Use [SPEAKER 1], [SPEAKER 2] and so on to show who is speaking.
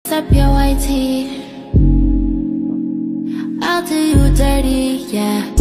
[SPEAKER 1] up your white tee. I'll do you dirty, yeah.